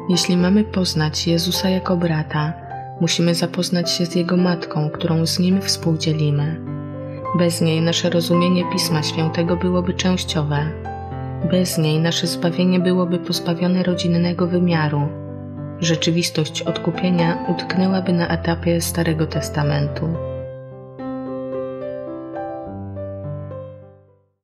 Jeśli mamy poznać Jezusa jako brata, musimy zapoznać się z Jego Matką, którą z Nim współdzielimy. Bez niej nasze rozumienie Pisma Świętego byłoby częściowe. Bez niej nasze zbawienie byłoby pozbawione rodzinnego wymiaru. Rzeczywistość odkupienia utknęłaby na etapie Starego Testamentu.